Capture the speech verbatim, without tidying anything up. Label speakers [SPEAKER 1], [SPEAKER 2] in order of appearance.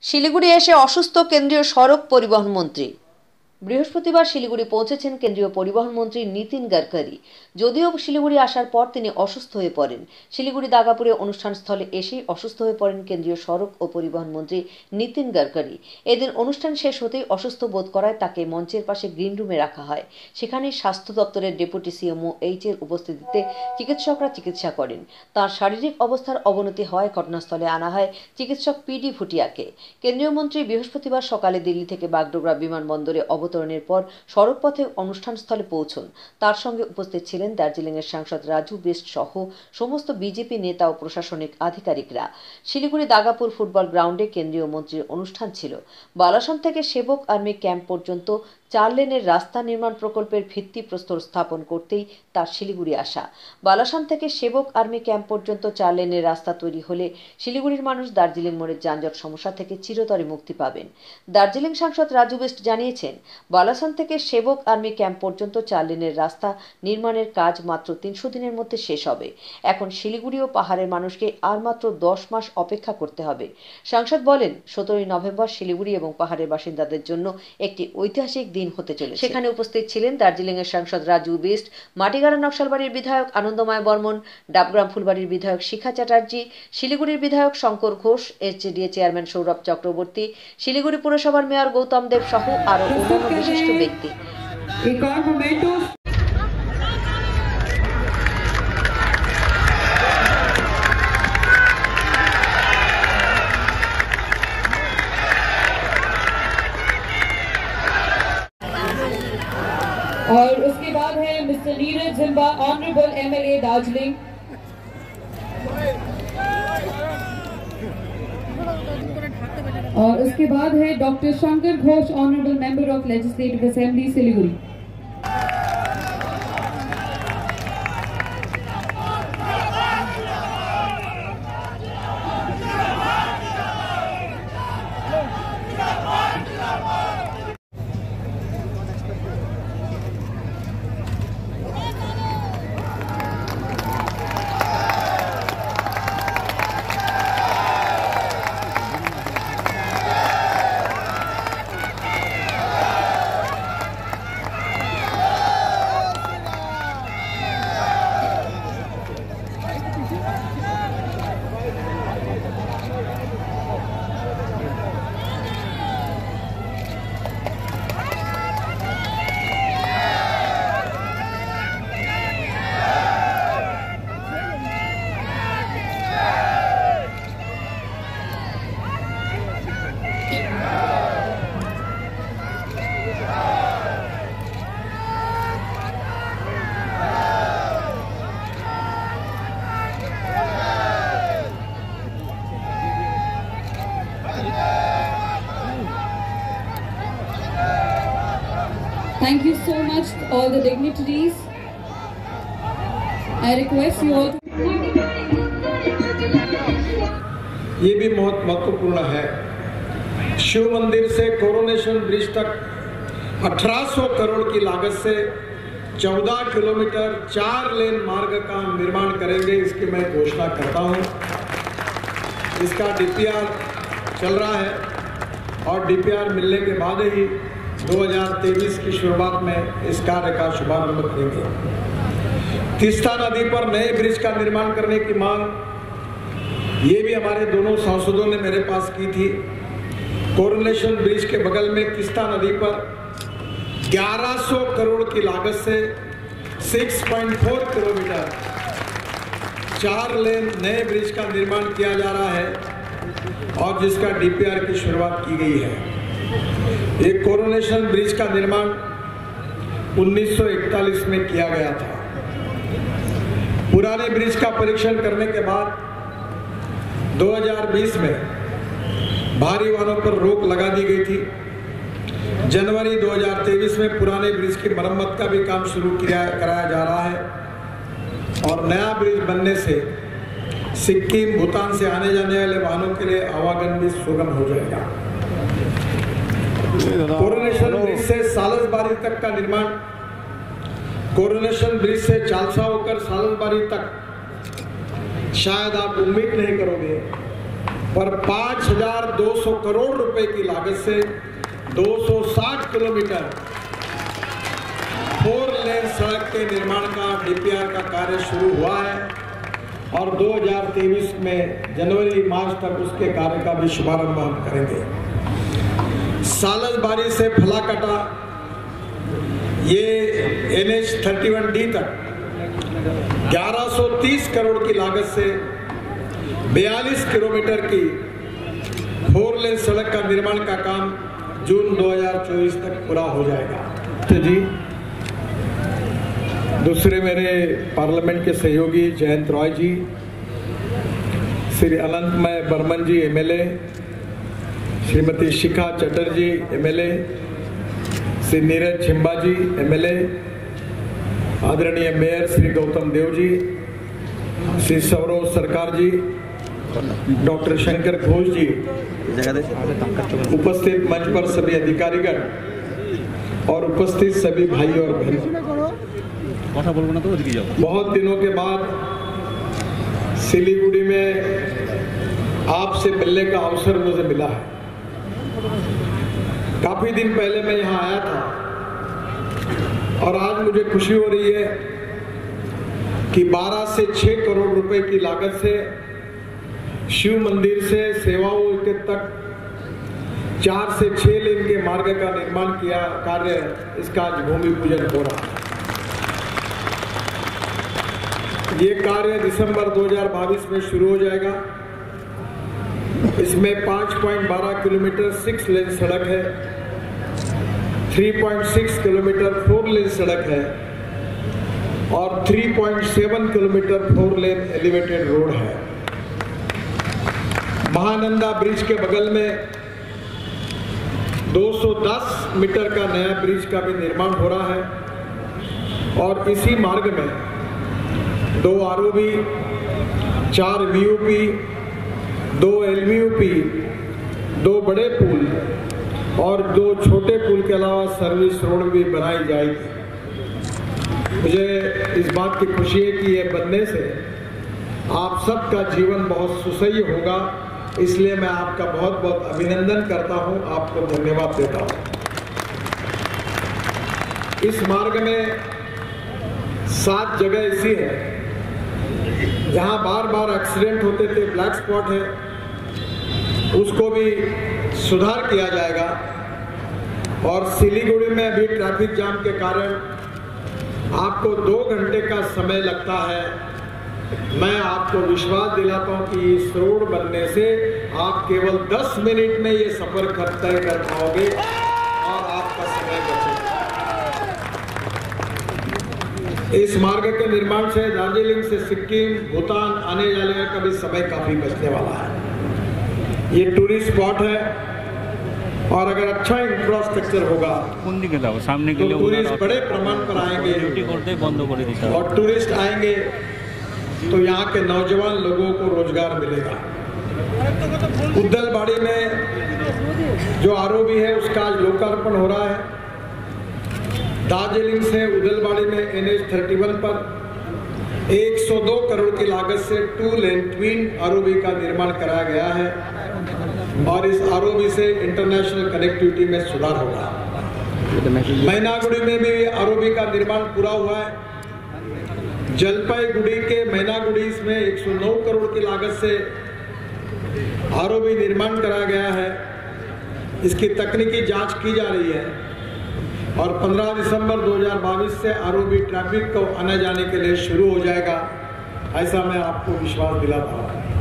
[SPEAKER 1] শিলিগুড়ি এসে অসুস্থ কেন্দ্রীয় সড়ক পরিবহন মন্ত্রী। বৃহস্পতিবার শিলিগুড়ি পৌঁছেছেন কেন্দ্রীয় পরিবহন মন্ত্রী নীতিন গডকরি। যদিও শিলিগুড়ি আসার পর তিনি অসুস্থ হয়ে পড়েন। শিলিগুড়ি দাগাপুরে অনুষ্ঠানস্থলে এসেই অসুস্থ হয়ে পড়েন কেন্দ্রীয় সড়ক ও পরিবহন মন্ত্রী নীতিন গডকরি। এদিন অনুষ্ঠান শেষ হতেই অসুস্থ বোধ করায় তাকে মঞ্চের পাশে গ্রিন রুমে রাখা হয়। সেখানেই স্বাস্থ্য দপ্তরের ডেপুটি সিএমও এইচ এর উপস্থিতিতে চিকিৎসকরা চিকিৎসা করেন। তার শারীরিক অবস্থার অবনতি হওয়ায় ঘটনাস্থলে আনা হয় চিকিৎসক পিডি ভুটিয়াকে। কেন্দ্রীয় মন্ত্রী বৃহস্পতিবার সকালে দিল্লি থেকে বাগডোগরা বিমানবন্দরে অবতরণের পর সড়কপথে অনুষ্ঠানস্থলে পৌঁছন। তার সঙ্গে উপস্থিত ছিলেন দার্জিলিংয়ের সাংসদ রাজু বিস্ট সহ সমস্ত বিজেপি নেতা ও প্রশাসনিক আধিকারিকরা। শিলিগুড়ি দাগাপুর ফুটবল গ্রাউন্ডে কেন্দ্রীয় মন্ত্রীর অনুষ্ঠান ছিল। বালাসন থেকে সেবক আর্মি ক্যাম্প পর্যন্ত চার লেনের রাস্তা নির্মাণ প্রকল্পের ভিত্তিপ্রস্তর স্থাপন করতেই তার শিলিগুড়ি আসা। বালাসন থেকে সেবক আর্মি ক্যাম্প পর্যন্ত চার লেনের রাস্তা তৈরি হলে শিলিগুড়ির মানুষ দার্জিলিং মোড়ের যানজট সমস্যা থেকে চিরতরে মুক্তি পাবেন। দার্জিলিং সাংসদ রাজু বিস্ট জানিয়েছেন, বালাসন থেকে সেবক আর্মি ক্যাম্প পর্যন্ত চার লেনের রাস্তা নির্মাণের কাজ মাত্র তিনশো দিনের মধ্যে শেষ হবে। এখন শিলিগুড়ি ও পাহাড়ের মানুষকে আর মাত্র দশ মাস অপেক্ষা করতে হবে। সাংসদ বলেন, সতেরোই নভেম্বর শিলিগুড়ি এবং পাহাড়ের বাসিন্দাদের জন্য একটি ঐতিহাসিক দিন হতে চলেছে। সেখানে উপস্থিত ছিলেন দার্জিলিং এর সাংসদ রাজু বিস্ট, মাটিগাড়া নকশালবাড়ির বিধায়ক আনন্দময় বর্মন, ডাবগ্রাম ফুলবাড়ির বিধায়ক শিখা চ্যাটার্জি, শিলিগুড়ির বিধায়ক শঙ্কর ঘোষ, এসজেডিএ চেয়ারম্যান সৌরভ চক্রবর্তী, শিলিগুড়ি পুরসভার মেয়র গৌতম দেব সহ আরো অন্যান্য বিশিষ্ট ব্যক্তি।
[SPEAKER 2] और उसके बाद है mister Neeraj Zimba, honourable MLA Darjeeling. और उसके बाद है doctor Shankar Ghosh, honourable member of legislative assembly Siliguri. Thank you so much to all the dignitaries. I request you all to...
[SPEAKER 3] ये भी बहुत महत्वपूर्ण है। शिव मंदिर से कोरोनेशन ब्रिज तक अठारह सौ करोड़ की लागत से चौदह किलोमीटर चार लेन मार्ग का निर्माण करेंगे, इसकी मैं घोषणा करता हूं। इसका डीपीआर चल रहा है और डीपीआर मिलने के बाद ही दो हज़ार तेईस की शुरुआत में इस कार्य का शुभारंभ करेंगे। तीस्ता नदी पर नए ब्रिज का निर्माण करने की मांग ये भी हमारे दोनों सांसदों ने मेरे पास की थी। कोरोनेशन ब्रिज के बगल में तीस्ता नदी पर ग्यारह सौ करोड़ की लागत से छह पॉइंट चार किलोमीटर चार लेन नए ब्रिज का निर्माण किया जा रहा है और जिसका डीपीआर की शुरुआत की गई है। एक कोरोनेशन ब्रिज का निर्माण उन्नीस सौ इकतालीस में किया गया था। पुराने ब्रिज का परीक्षण करने के बाद दो हज़ार बीस में भारी वाहनों पर रोक लगा दी गई थी। जनवरी दो हज़ार तेईस में पुराने ब्रिज की मरम्मत का भी काम शुरू किया कराया जा रहा है और नया ब्रिज बनने से सिक्किम, भूटान से आने जाने वाले वाहनों के लिए आवागमन भी सुगम हो जाएगा। कोरोनेशन ब्रिज से सालसबारी तक का निर्माण, कोरोनेशन ब्रिज से चालसा होकर सालसबारी तक शायद आप उम्मीद नहीं करोगे, पर पाँच हजार दो सौ करोड़ रुपए की लागत से दो सौ साठ किलोमीटर फोर लेन सड़क के निर्माण का डीपीआर का कार्य शुरू हुआ है और दो हज़ार तेईस में जनवरी मार्च तक उसके कार्य का भी शुभारंभ हम करेंगे। सालसबारी से फलाकटा ये N H thirty one D तक ग्यारह सौ तीस करोड़ की लागत से बयालीस किलोमीटर की फोर लेन सड़क का निर्माण का काम जून दो हज़ार चौबीस तक पूरा हो जाएगा। तो जी दूसरे मेरे पार्लियामेंट के सहयोगी Jayant Roy ji, Shri Anantamay Barman ji MLA, Shrimati Shikha Chatterjee MLA, Shri Neeraj Chhimba ji MLA, आदरणीय मेयर श्री गौतम देव जी, श्री सौरव सरकार जी, डॉक्टर शंकर घोष जी, उपस्थित मंच पर सभी अधिकारीगण और उपस्थित सभी भाई और बहन, बहुत दिनों के बाद सिलीगुड़ी में आपसे मिलने का अवसर मुझे मिला है। काफी दिन पहले मैं यहाँ आया था और आज मुझे खुशी हो रही है कि बारह से छह करोड़ रुपए की लागत से शिव मंदिर से सेवाओं के तक चार से छह लेन के मार्ग का निर्माण किया कार्य, इसका आज भूमि पूजन हो रहा है। ये कार्य दिसंबर दो हज़ार बाईस में शुरू हो जाएगा। इसमें पाँच पॉइंट बारह किलोमीटर सिक्स लेन सड़क है, तीन पॉइंट छह किलोमीटर फोर लेन सड़क है और तीन पॉइंट सात kilometre four lane elevated road है। महानंदा ब्रिज के बगल में दो सौ दस मीटर का नया ब्रिज का भी निर्माण हो रहा है और इसी मार्ग में दो आरओबी, चार वीओपी, दो एलवीओपी, दो बड़े पुल और दो छोटे पुल के अलावा सर्विस रोड भी बनाई जाएगी। मुझे इस बात की खुशी है कि यह बनने से आप सबका जीवन बहुत सुसह्य होगा, इसलिए मैं आपका बहुत बहुत अभिनंदन करता हूं, आपको धन्यवाद देता हूं। इस मार्ग में सात जगह ऐसी है जहां बार बार एक्सीडेंट होते थे, ब्लैक स्पॉट है, उसको भी सुधार किया जाएगा। और सिलीगुड़ी में अभी ट्रैफिक जाम के कारण आपको दो घंटे का समय लगता है। मैं आपको विश्वास दिलाता हूं कि इस रोड बनने से आप केवल दस मिनट में ये सफर तय कर पाओगे और आपका समय बचेगा। इस मार्ग के निर्माण से दार्जिलिंग से सिक्किम, भूटान आने जाने का भी समय काफी बचने वाला है। ये टूरिस्ट स्पॉट है और अगर अच्छा इंफ्रास्ट्रक्चर होगा तो टूरिस्ट बड़े प्रमाण पर आएंगे और टूरिस्ट आएंगे तो यहाँ के नौजवान लोगों को रोजगार मिलेगा। उद्दलबाड़ी में जो आरओबी है उसका आज लोकार्पण हो रहा है। दार्जिलिंग से उद्दलबाड़ी में एन एच थर्टी वन पर एक सौ दो करोड़ की लागत से टू लेन ट्विन आरओबी का निर्माण कराया गया है और इस आरओबी से इंटरनेशनल कनेक्टिविटी में सुधार होगा। मैनागुड़ी में भी आरओबी का निर्माण पूरा हुआ है। जलपाईगुड़ी के मैनागुड़ी में एक सौ नौ करोड़ की लागत से आरओबी निर्माण कराया गया है। इसकी तकनीकी जांच की जा रही है और पंद्रह दिसंबर दो हज़ार बाईस से आरओबी ट्रैफिक को आने जाने के लिए शुरू हो जाएगा, ऐसा मैं आपको विश्वास दिलाता हूँ।